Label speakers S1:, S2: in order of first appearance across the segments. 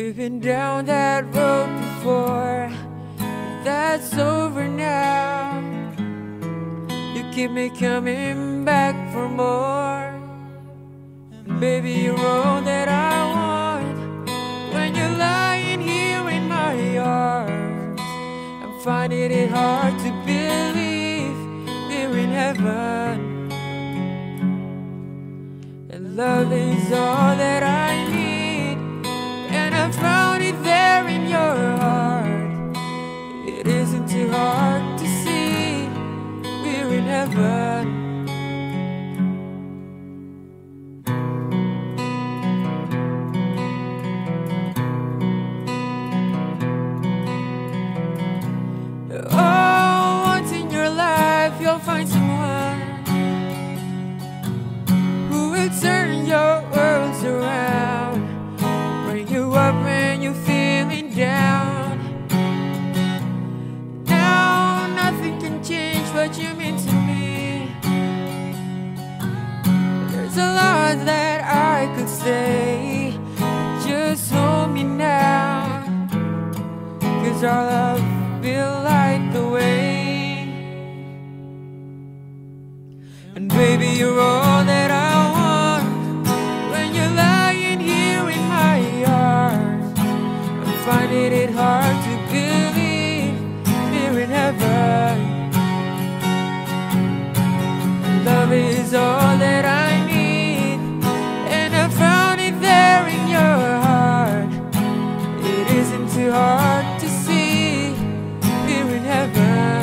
S1: We've been down that road before, but that's over now. You keep me coming back for more. And baby, you're all that I want. When you're lying here in my arms, I'm finding it hard to believe we're in heaven. And love is all that I need, and I found it there in your heart. It isn't too hard to see we're in heaven. Oh, once in your life you'll find someone who will turn your worlds around, bring you up when you're feeling down. Now nothing can change what you mean to me. There's a lot that I could say, just hold me now, 'cause our love will light the way. And baby, you're all that I want. When you're lying here in my arms, I'm finding it hard to believe we're in heaven. Love is all that I need, and I found it there in your heart. It isn't too hard to see we're in heaven.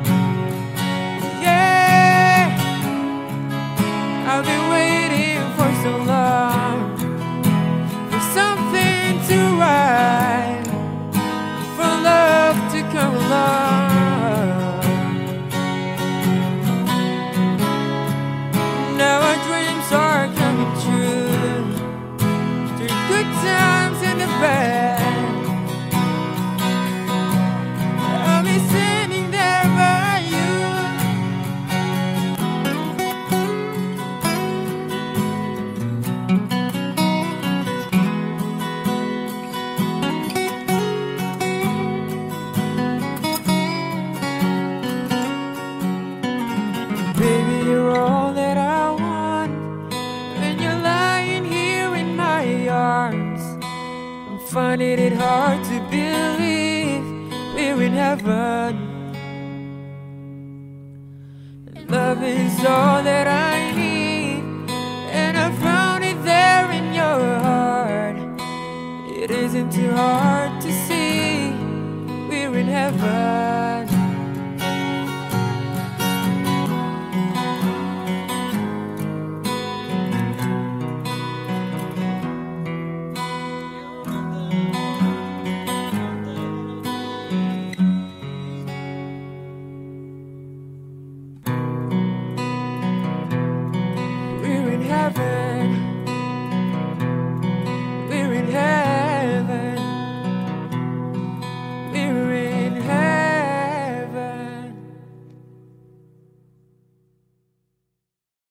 S1: Yeah, I've been waiting for so long for something to ride, for love to come along. Now our dreams are coming true, through good times and the bad. I'll be sitting there by you. Baby, you're all that I want. When you're lying here in my arms, I'm finding it hard to believe we're in heaven. And love is all that I need, and I found it there in your heart. It isn't too hard to see we're in heaven. We're in heaven.